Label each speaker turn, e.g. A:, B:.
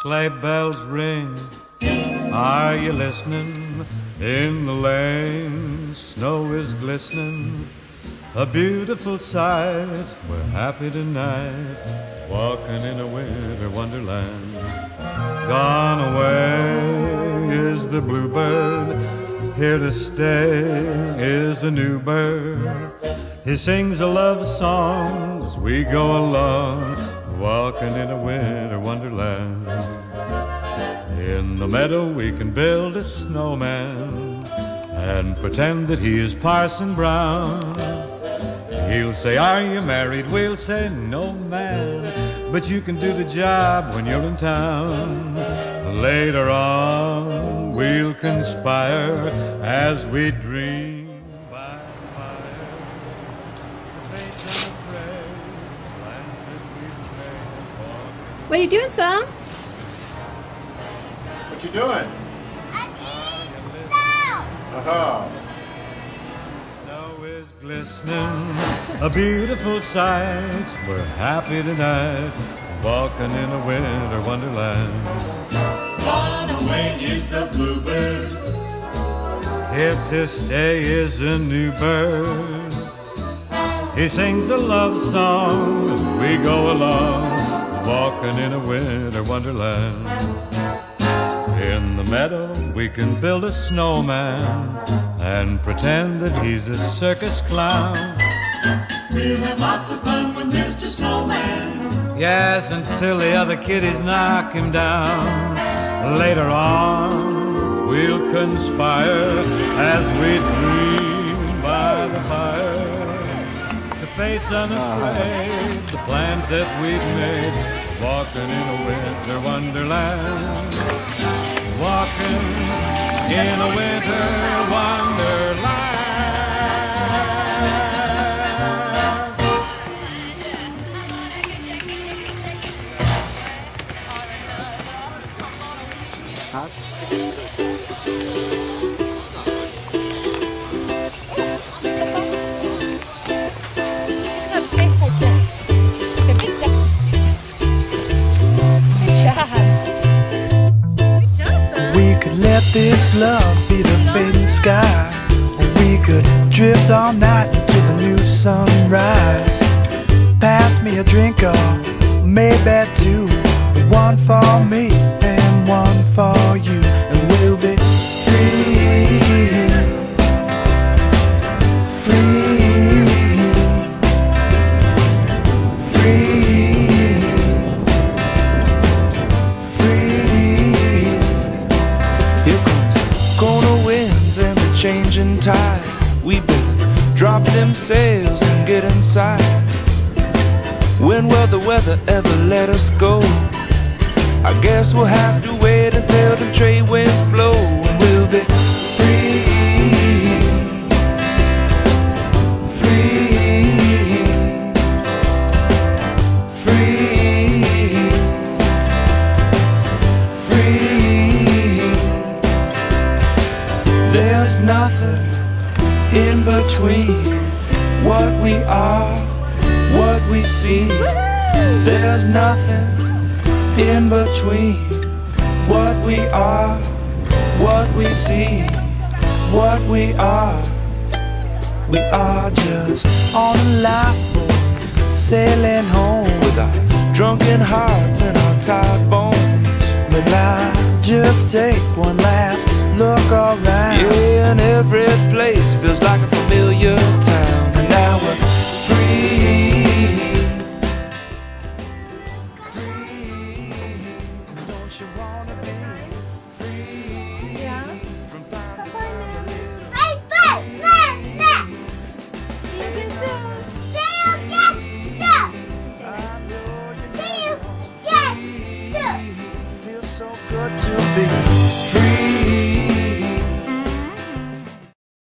A: sleigh bells ring. Are you listening? In the lane, snow is glistening. A beautiful sight. We're happy tonight, walking in a winter wonderland. Gone away is the bluebird. Here to stay is a new bird. He sings a love song as we go along, walking in a winter wonderland. In the meadow we can build a snowman and pretend that he is Parson Brown. He'll say, are you married? We'll say, no, man, but you can do the job when you're in town. Later on we'll conspire as we dream by fire. The face unafraid, plans that we've made.
B: What are you doing, Sam?
C: What you doing?
D: I'm eating snow.
C: Uh-huh.
A: Snow is glistening, a beautiful sight. We're happy tonight, walking in a winter wonderland.
E: Gone away is the bluebird.
A: Here to stay is a new bird. He sings a love song as we go along, walking in a winter wonderland. In the meadow we can build a snowman and pretend that he's a circus clown.
E: We'll have lots of fun with Mr. Snowman.
A: Yes, until the other kiddies knock him down. Later on we'll conspire as we dream by the fire, to face unafraid the plans that we've made, walking in a winter wonderland, walking in a winter wonderland.
F: We could let this love be the fading sky, or we could drift all night until the new sunrise. Pass me a drink or maybe two, one for me and one for you, and we'll be free, free, free, free. Here comes corner winds and the changing tide. We better drop them sails and get inside. When will the weather ever let us go? I guess we'll have to wait until the trade winds blow, and we'll be free, free, free, free. There's nothing in between what we are, what we see. There's nothing in between what we are, what we see, what we are. We are just on a lifeboat, sailing home with our drunken hearts and our tired bones. But I just take one last look around. Yeah,